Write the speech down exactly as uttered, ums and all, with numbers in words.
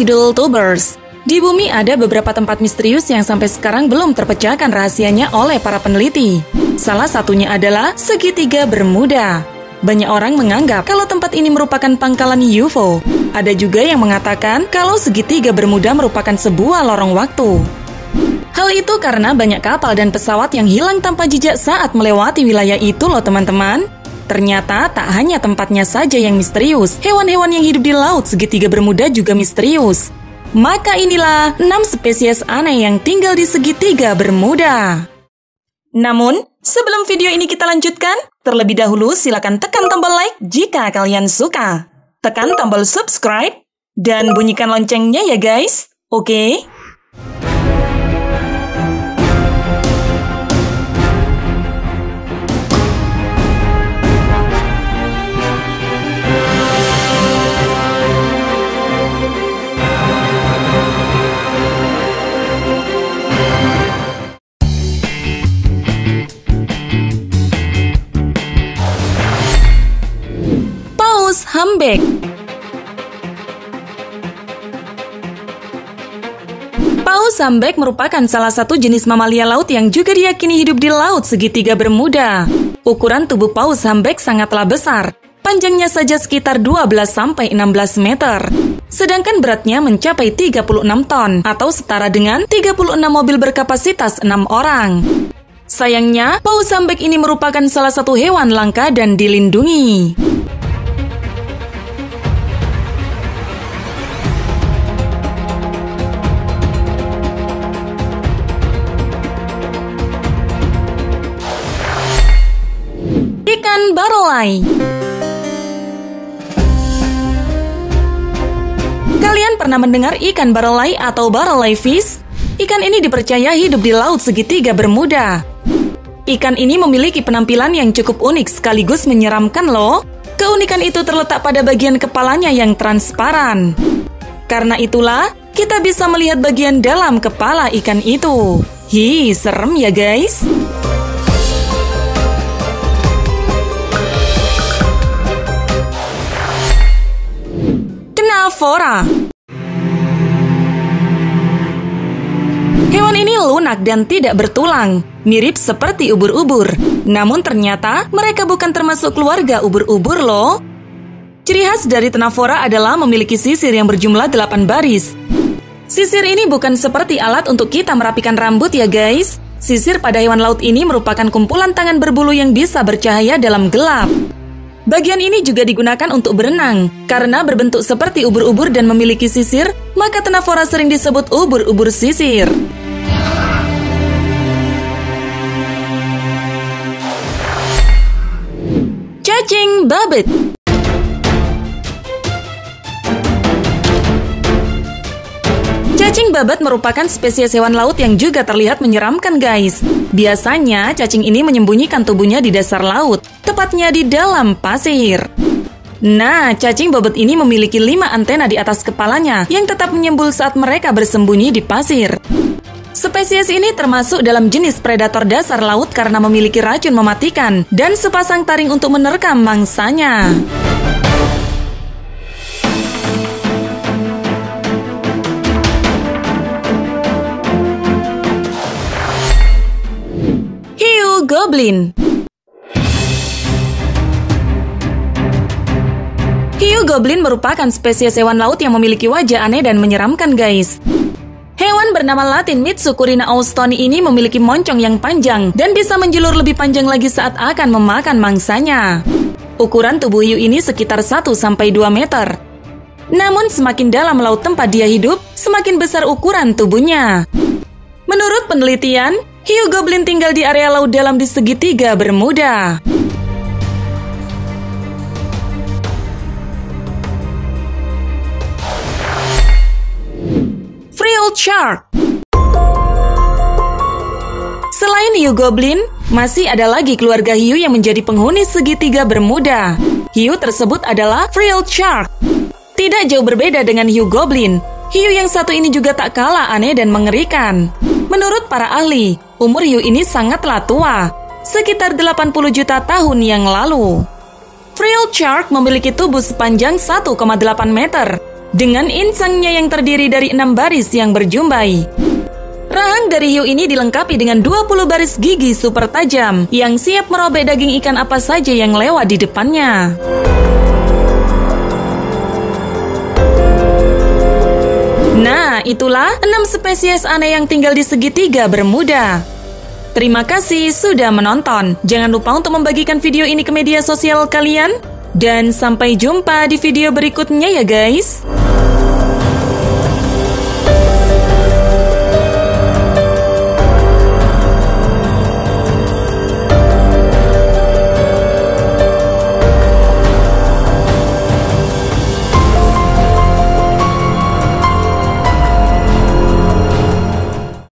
Sidul Tubers. Di bumi ada beberapa tempat misterius yang sampai sekarang belum terpecahkan rahasianya oleh para peneliti. Salah satunya adalah segitiga Bermuda. Banyak orang menganggap kalau tempat ini merupakan pangkalan U F O. Ada juga yang mengatakan kalau segitiga Bermuda merupakan sebuah lorong waktu. Hal itu karena banyak kapal dan pesawat yang hilang tanpa jejak saat melewati wilayah itu loh teman-teman. Ternyata tak hanya tempatnya saja yang misterius, hewan-hewan yang hidup di laut segitiga Bermuda juga misterius. Maka inilah enam spesies aneh yang tinggal di segitiga Bermuda. Namun, sebelum video ini kita lanjutkan, terlebih dahulu silakan tekan tombol like jika kalian suka. Tekan tombol subscribe dan bunyikan loncengnya ya guys. Oke? Paus Humpback. Paus Humpback merupakan salah satu jenis mamalia laut yang juga diyakini hidup di laut segitiga Bermuda. Ukuran tubuh Paus Humpback sangatlah besar. Panjangnya saja sekitar dua belas sampai enam belas meter. Sedangkan beratnya mencapai tiga puluh enam ton atau setara dengan tiga puluh enam mobil berkapasitas enam orang. Sayangnya, Paus Humpback ini merupakan salah satu hewan langka dan dilindungi. Ikan barolai. Kalian pernah mendengar ikan barolai atau barolai fish? Ikan ini dipercaya hidup di laut segitiga Bermuda. Ikan ini memiliki penampilan yang cukup unik sekaligus menyeramkan loh. Keunikan itu terletak pada bagian kepalanya yang transparan. Karena itulah, kita bisa melihat bagian dalam kepala ikan itu. Hi, serem ya guys. Cnalfora. Hewan ini lunak dan tidak bertulang, mirip seperti ubur-ubur. Namun ternyata mereka bukan termasuk keluarga ubur-ubur loh. Ciri khas dari Cnalfora adalah memiliki sisir yang berjumlah delapan baris. Sisir ini bukan seperti alat untuk kita merapikan rambut ya guys. Sisir pada hewan laut ini merupakan kumpulan tangan berbulu yang bisa bercahaya dalam gelap. Bagian ini juga digunakan untuk berenang. Karena berbentuk seperti ubur-ubur dan memiliki sisir, maka Cnalfora sering disebut ubur-ubur sisir. Cacing babat. Cacing babat merupakan spesies hewan laut yang juga terlihat menyeramkan guys. Biasanya cacing ini menyembunyikan tubuhnya di dasar laut, tepatnya di dalam pasir. Nah, cacing babat ini memiliki lima antena di atas kepalanya yang tetap menyembul saat mereka bersembunyi di pasir. Spesies ini termasuk dalam jenis predator dasar laut karena memiliki racun mematikan dan sepasang taring untuk menerkam mangsanya. Hiu goblin. Hiu goblin merupakan spesies hewan laut yang memiliki wajah aneh dan menyeramkan guys. Hewan bernama Latin Mitsukurina austoni ini memiliki moncong yang panjang dan bisa menjulur lebih panjang lagi saat akan memakan mangsanya. Ukuran tubuh hiu ini sekitar satu sampai dua meter. Namun semakin dalam laut tempat dia hidup, semakin besar ukuran tubuhnya. Menurut penelitian, hiu goblin tinggal di area laut dalam di segitiga Bermuda. Frilled shark. Selain hiu goblin, masih ada lagi keluarga hiu yang menjadi penghuni segitiga Bermuda. Hiu tersebut adalah frilled shark. Tidak jauh berbeda dengan hiu goblin, hiu yang satu ini juga tak kalah aneh dan mengerikan. Menurut para ahli, umur hiu ini sangatlah tua, sekitar delapan puluh juta tahun yang lalu. Frilled shark memiliki tubuh sepanjang satu koma delapan meter. dengan insangnya yang terdiri dari enam baris yang berjumbai. Rahang dari hiu ini dilengkapi dengan dua puluh baris gigi super tajam yang siap merobek daging ikan apa saja yang lewat di depannya. Nah, itulah enam spesies aneh yang tinggal di segitiga Bermuda. Terima kasih sudah menonton. Jangan lupa untuk membagikan video ini ke media sosial kalian. Dan sampai jumpa di video berikutnya ya guys.